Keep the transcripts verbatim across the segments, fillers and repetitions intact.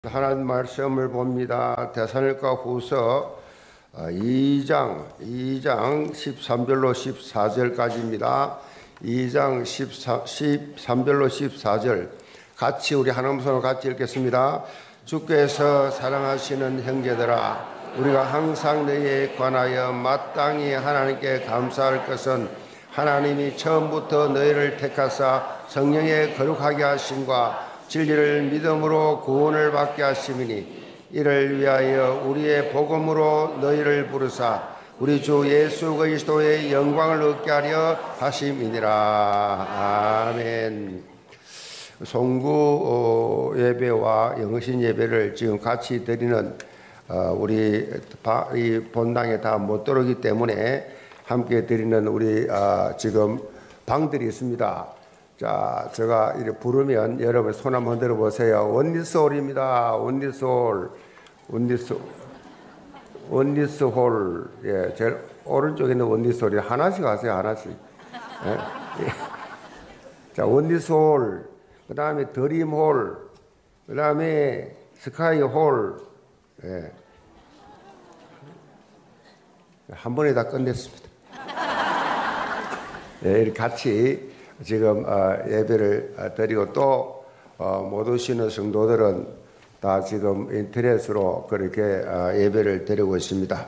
하나님 말씀을 봅니다. 데살로니가 후서 이 장 이 장 십삼 절로 십사 절까지입니다. 이 장 십삼 절로 십사 절 같이 우리 하나님 손으로 같이 읽겠습니다. 주께서 사랑하시는 형제들아, 우리가 항상 너희에 관하여 마땅히 하나님께 감사할 것은 하나님이 처음부터 너희를 택하사 성령에 거룩하게 하심과 진리를 믿음으로 구원을 받게 하심이니, 이를 위하여 우리의 복음으로 너희를 부르사 우리 주 예수 그리스도의 영광을 얻게 하려 하심이니라. 아멘. 송구 예배와 영신 예배를 지금 같이 드리는 우리 이 본당에 다 못 들어오기 때문에 함께 드리는 우리 지금 방들이 있습니다. 자, 제가 이렇게 부르면 여러분 손 한번 흔들어 보세요. 원리스홀입니다. 원리스홀, 원리스, 원리스홀. 예, 제일 오른쪽에 있는 원리스홀이 하나씩 하세요, 하나씩. 예? 예. 자, 원리스홀, 그 다음에 드림홀, 그 다음에 스카이홀. 예. 한 번에 다 끝냈습니다. 예, 이렇게 같이 지금 예배를 드리고 또 못 오시는 성도들은 다 지금 인터넷으로 그렇게 예배를 드리고 있습니다.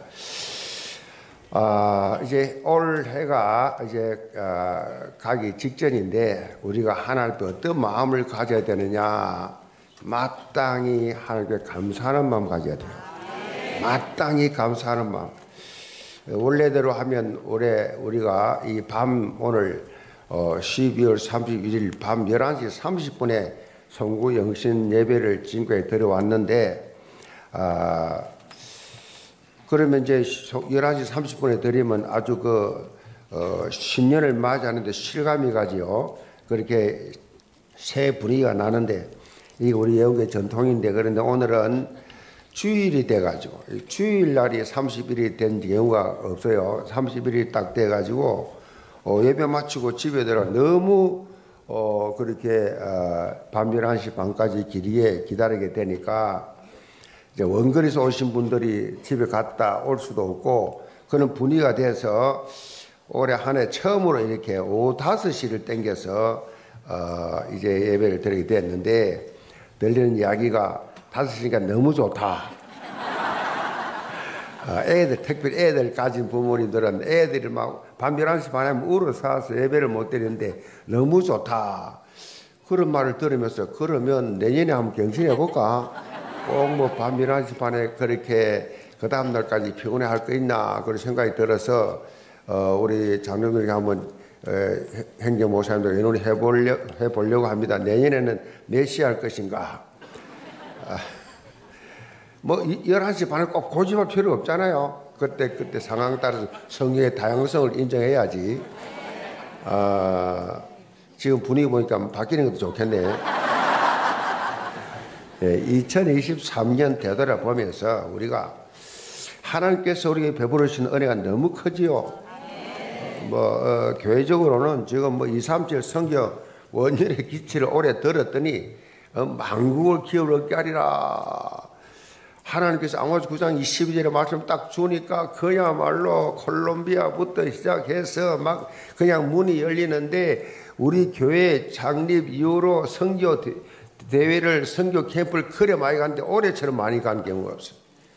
아, 이제 올 해가 이제 가기 직전인데 우리가 하나님께 어떤 마음을 가져야 되느냐? 마땅히 하나님께 감사하는 마음 가져야 돼요. 마땅히 감사하는 마음. 원래대로 하면 올해 우리가 이 밤 오늘 어, 십이월 삼십일일 밤 열한 시 삼십 분에 송구 영신 예배를 지금까지 드려왔는데, 아, 그러면 이제 열한 시 삼십 분에 드리면 아주 그, 어, 신년을 맞이하는데 실감이 가지요. 그렇게 새 분위기가 나는데, 이게 우리 예언교회 전통인데, 그런데 오늘은 주일이 돼가지고, 주일날이 삼십일이 된 경우가 없어요. 삼십일이 딱 돼가지고, 어, 예배 마치고 집에 들어 너무 어, 그렇게 어, 밤 열한 시 반까지 길이에 기다리게 되니까 이제 원거리에서 오신 분들이 집에 갔다 올 수도 없고 그런 분위기가 돼서 올해 한 해 처음으로 이렇게 오후 다섯 시를 땡겨서 어, 이제 예배를 드리게 됐는데, 들리는 이야기가 다섯 시니까 너무 좋다. 어, 애들, 특별히 애들 가진 부모님들은 애들이 막 밤 열한 시 반에 울어서 예배를 못 드리는데 너무 좋다. 그런 말을 들으면서 그러면 내년에 한번 경신해볼까? 꼭 뭐 밤 열한 시 반에 그렇게 그 다음날까지 피곤해 할 거 있나? 그런 생각이 들어서 어, 우리 장로들에게 한번 에, 행정 목사님들 의논을 해보려, 해보려고 합니다. 내년에는 몇 시 할 것인가? 아, 뭐 열한 시 반을 꼭 고집할 필요 없잖아요. 그때 그때 상황에 따라서 성경의 다양성을 인정해야지. 아, 지금 분위기 보니까 바뀌는 것도 좋겠네. 예, 이천이십삼 년 되돌아보면서 우리가 하나님께서 우리에게 베풀으신 은혜가 너무 크지요. 뭐 어, 교회적으로는 지금 뭐 이삼칠 성경 원년의 기치를 오래 들었더니 어, 만국을 기업을 얻게 하리라. 하나님께서 아모스 구 장 이십이 절의 말씀 딱 주니까 그야말로 콜롬비아부터 시작해서 막 그냥 문이 열리는데, 우리 교회 창립 이후로 선교 대회를 선교 캠프를 그래 많이 갔는데 올해처럼 많이 간 경우가 없어요.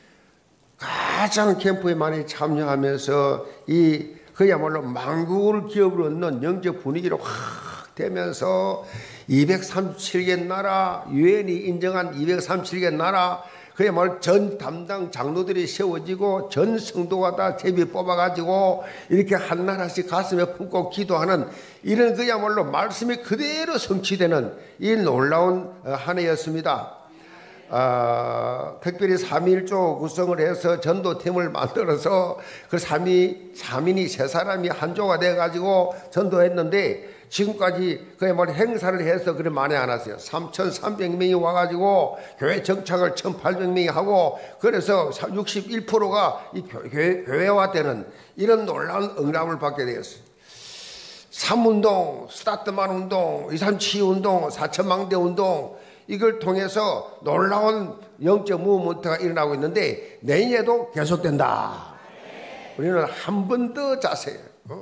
가장 캠프에 많이 참여하면서 이 그야말로 만국을 기업으로 얻는 영적 분위기로 확 되면서 이백삼십칠 개 나라, 유엔이 인정한 이백삼십칠 개 나라, 그야말로 전 담당 장로들이 세워지고 전 성도가 다 제비 뽑아가지고 이렇게 한 나라씩 가슴에 품고 기도하는 이런 그야말로 말씀이 그대로 성취되는 이 놀라운 한 해였습니다. 아, 특별히 삼일조 구성을 해서 전도팀을 만들어서 그 삼위, 삼인이 세 사람이 한조가 돼가지고 전도했는데, 지금까지 그야말로 행사를 해서 그래 많이 안 왔어요. 삼천삼백 명이 와가지고 교회 정착을 천팔백 명이 하고, 그래서 육십일 퍼센트가 이 교회, 교회화 되는 이런 놀라운 응답을 받게 되었어요. 삼운동, 스타트만 운동, 이삼치 운동, 사천망대 운동, 이걸 통해서 놀라운 영적 무브먼트가 일어나고 있는데 내년에도 계속된다. 우리는 한 번 더 자세,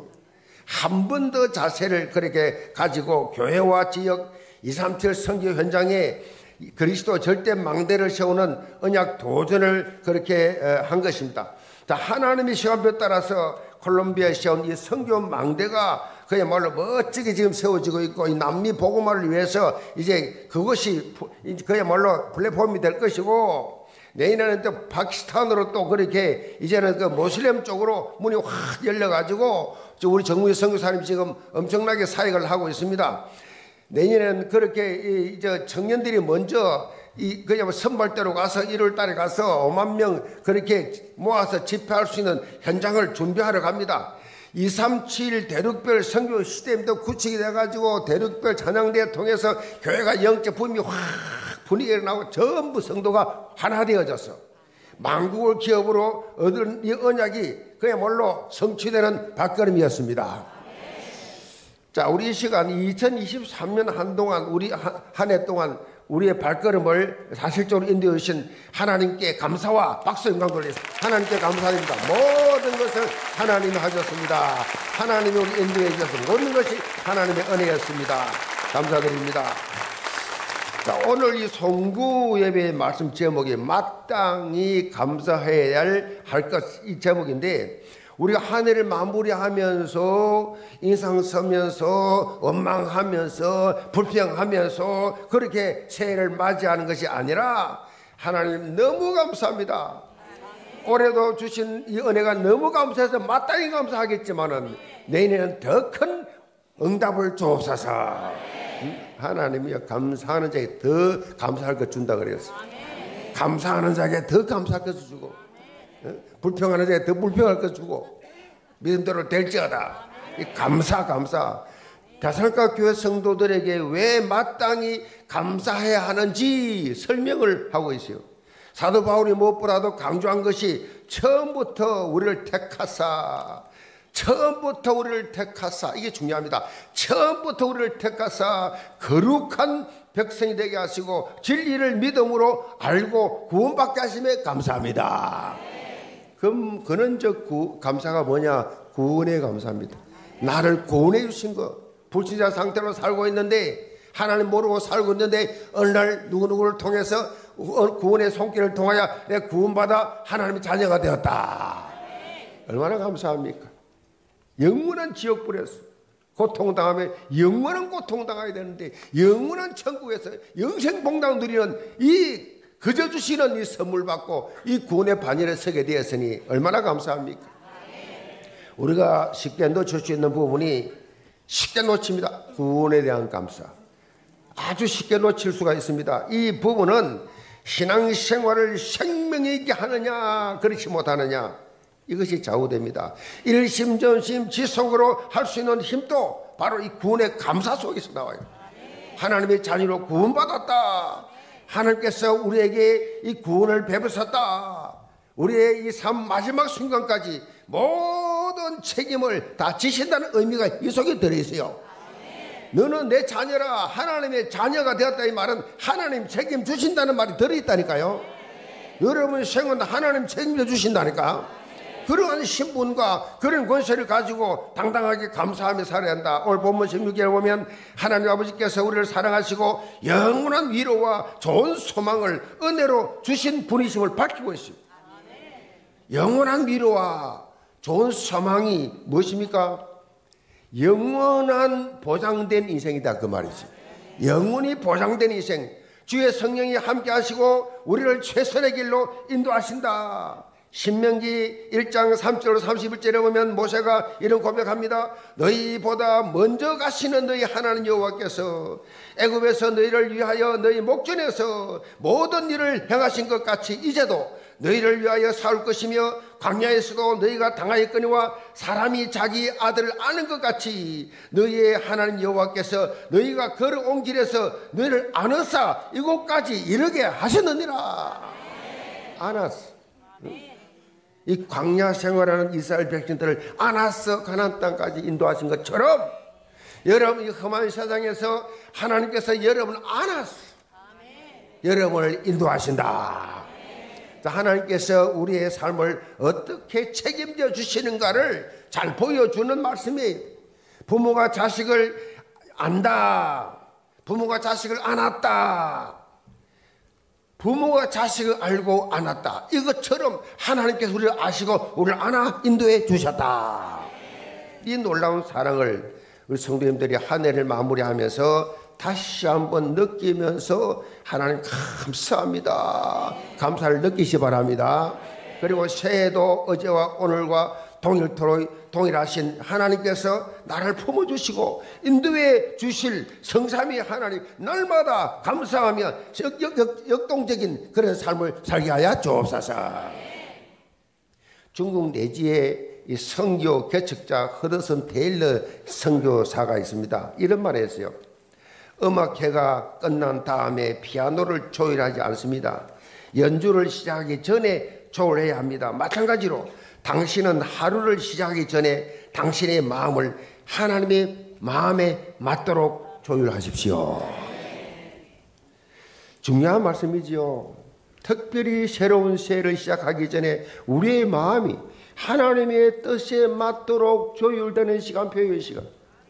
한 번 더 자세를 그렇게 가지고 교회와 지역 이삼칠 선교 현장에 그리스도 절대 망대를 세우는 언약 도전을 그렇게 한 것입니다. 자, 하나님의 시간표에 따라서 콜롬비아에 세운 이 선교 망대가 그야말로 멋지게 지금 세워지고 있고, 이 남미 복음화를 위해서 이제 그것이 그야말로 플랫폼이 될 것이고, 내년에는 또 파키스탄으로 또 그렇게 이제는 그 모슬렘 쪽으로 문이 확 열려가지고 우리 정무희 선교사님이 지금 엄청나게 사역을 하고 있습니다. 내년에는 그렇게 이제 청년들이 먼저 이 그냥 선발대로 가서 일월 달에 가서 오만 명 그렇게 모아서 집회할 수 있는 현장을 준비하러 갑니다. 이삼칠 대륙별 선교 시스템도 구축이 돼가지고 대륙별 찬양대회 통해서 교회가 영적 붐이 확 분위기가 나고 전부 성도가 하나 되어져서 만국을 기업으로 얻은 이 언약이 그야말로 성취되는 발걸음이었습니다. 자, 우리 이 시간 이천이십삼 년 한동안 우리 한 해 동안 우리의 발걸음을 사실적으로 인도해 주신 하나님께 감사와 박수 영광 돌리겠습니다. 하나님께 감사드립니다. 모든 것을 하나님이 하셨습니다. 하나님이 우리 인도해 주셔서 모든 것이 하나님의 은혜였습니다. 감사드립니다. 자, 오늘 이 송구 예배의 말씀 제목이 마땅히 감사해야 할 것, 이 제목인데, 우리가 한 해를 마무리하면서 인상 쓰면서 원망하면서 불평하면서 그렇게 새해를 맞이하는 것이 아니라 하나님 너무 감사합니다. 올해도 주신 이 은혜가 너무 감사해서 마땅히 감사하겠지만은 내년에는 더 큰 응답을 주옵소서. 하나님이 감사하는 자에게 더 감사할 것 준다 그랬어요. 감사하는 자에게 더 감사할 것 주고, 불평하는 자에게 더 불평할 것 주고, 믿음대로 될지어다. 이 감사 감사. 데살로니가 교회 성도들에게 왜 마땅히 감사해야 하는지 설명을 하고 있어요. 사도 바울이 무엇보다도 강조한 것이 처음부터 우리를 택하사, 처음부터 우리를 택하사, 이게 중요합니다. 처음부터 우리를 택하사 거룩한 백성이 되게 하시고 진리를 믿음으로 알고 구원받게 하심에 감사합니다. 그럼 근원적 구, 감사가 뭐냐? 구원에 감사합니다. 나를 구원해 주신 것. 불신자 상태로 살고 있는데, 하나님 모르고 살고 있는데 어느 날 누구누구를 통해서 구원의 손길을 통하여 내가 구원받아 하나님의 자녀가 되었다. 얼마나 감사합니까? 영원한 지옥불에서 고통당하면 영원한 고통당해야 되는데 영원한 천국에서 영생봉당 누리는 이 그저 주시는 이 선물 받고 이 구원의 반열에 서게 되었으니 얼마나 감사합니까? 우리가 쉽게 놓칠 수 있는 부분이 쉽게 놓칩니다. 구원에 대한 감사. 아주 쉽게 놓칠 수가 있습니다. 이 부분은 신앙생활을 생명이 있게 하느냐 그렇지 못하느냐, 이것이 좌우됩니다. 일심전심 지속으로 할 수 있는 힘도 바로 이 구원의 감사 속에서 나와요. 하나님의 자녀로 구원받았다. 하나님께서 우리에게 이 구원을 베푸셨다. 우리의 이 삶 마지막 순간까지 모든 책임을 다 지신다는 의미가 이 속에 들어있어요. 너는 내 자녀라, 하나님의 자녀가 되었다. 이 말은 하나님 책임 주신다는 말이 들어있다니까요. 여러분 생은 하나님 책임져 주신다니까. 그러한 신분과 그런 권세를 가지고 당당하게 감사하며 살아야 한다. 오늘 본문 십육 절에 보면 하나님 아버지께서 우리를 사랑하시고 영원한 위로와 좋은 소망을 은혜로 주신 분이심을 밝히고 있습니다. 영원한 위로와 좋은 소망이 무엇입니까? 영원한 보장된 인생이다, 그 말이지. 영원히 보장된 인생. 주의 성령이 함께 하시고 우리를 최선의 길로 인도하신다. 신명기 일 장 삼 절 삼십일 절에 보면 모세가 이런 고백합니다. 너희보다 먼저 가시는 너희 하나님 여호와께서 애굽에서 너희를 위하여 너희 목전에서 모든 일을 행하신 것 같이 이제도 너희를 위하여 싸울 것이며 광야에서도 너희가 당하였거니와 사람이 자기 아들을 아는 것 같이 너희의 하나님 여호와께서 너희가 걸어온 길에서 너희를 안으사 이곳까지 이르게 하셨느니라. 안았어. 이 광야 생활하는 이스라엘 백성들을 안아서 가나안 땅까지 인도하신 것처럼 여러분 이 험한 세상에서 하나님께서 여러분을 안았어. 여러분을 인도하신다. 하나님께서 우리의 삶을 어떻게 책임져 주시는가를 잘 보여주는 말씀이에요. 부모가 자식을 안다. 부모가 자식을 안았다. 부모가 자식을 알고 안았다. 이것처럼 하나님께서 우리를 아시고 우리를 안아 인도해 주셨다. 이 놀라운 사랑을 우리 성도님들이 한 해를 마무리하면서 다시 한번 느끼면서 하나님 감사합니다. 감사를 느끼시 바랍니다. 그리고 새해도 어제와 오늘과 동일토록 동일하신 하나님께서 나를 품어주시고 인도해 주실 성삼위 하나님 날마다 감사하며 역, 역, 역, 역동적인 그런 삶을 살게 하여 주옵소서. 중국 내지에 이 선교 개척자 허드슨 테일러 선교사가 있습니다. 이런 말을 했어요. 음악회가 끝난 다음에 피아노를 조율하지 않습니다. 연주를 시작하기 전에 조율해야 합니다. 마찬가지로 당신은 하루를 시작하기 전에 당신의 마음을 하나님의 마음에 맞도록 조율하십시오. 중요한 말씀이지요. 특별히 새로운 새해를 시작하기 전에 우리의 마음이 하나님의 뜻에 맞도록 조율되는 시간표의 시간.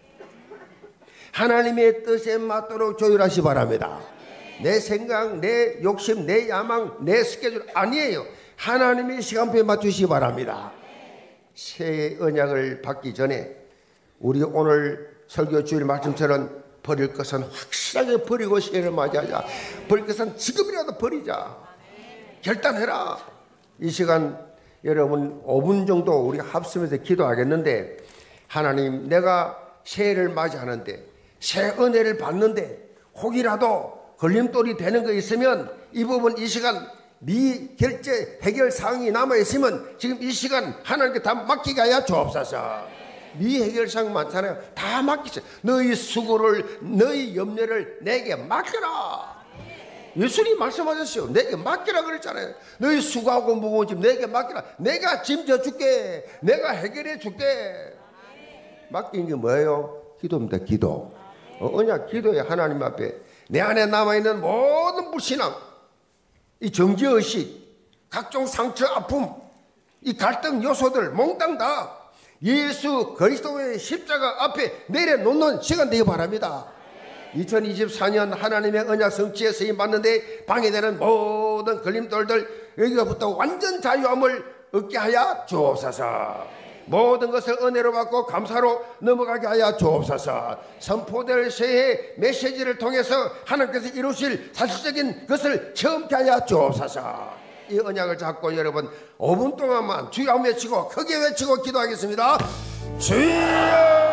하나님의 뜻에 맞도록 조율하시 바랍니다. 내 생각, 내 욕심, 내 야망, 내 스케줄 아니에요. 하나님의 시간표에 맞추시기 바랍니다. 새해 언약을 받기 전에 우리 오늘 설교 주일 말씀처럼 버릴 것은 확실하게 버리고 새해를 맞이하자. 버릴 것은 지금이라도 버리자. 결단해라. 이 시간 여러분 오 분 정도 우리가 합심해서 기도하겠는데, 하나님, 내가 새해를 맞이하는데 새 은혜를 받는데 혹이라도 걸림돌이 되는 거 있으면 이 부분 이 시간 미결제 해결 사항이 남아있으면 지금 이 시간 하나님께 다 맡기게 하여 주옵소서. 미해결 사항 많잖아요. 다 맡기세요. 너희 수고를, 너희 염려를 내게 맡겨라. 예수님이 말씀하셨어요. 내게 맡기라 그랬잖아요. 너희 수고하고 무거운 짐 내게 맡기라. 내가 짐 져줄게. 내가 해결해 줄게. 맡긴 게 뭐예요? 기도입니다. 기도. 어, 언약 기도에 하나님 앞에 내 안에 남아있는 모든 불신앙, 이 정죄의식, 각종 상처, 아픔, 이 갈등 요소들 몽땅 다 예수 그리스도의 십자가 앞에 내려놓는 시간 되기 바랍니다. 이천이십사 년 하나님의 언약 성취에 쓰임 받는데 방해되는 모든 걸림돌들 여기서부터 완전 자유함을 얻게 하여 주옵소서. 모든 것을 은혜로 받고 감사로 넘어가게 하여 주옵소서. 선포될 새해 메시지를 통해서 하나님께서 이루실 사실적인 것을 체험케 하여 주옵소서. 이 언약을 잡고 여러분 오 분 동안만 주여 외치고 크게 외치고 기도하겠습니다. 주여!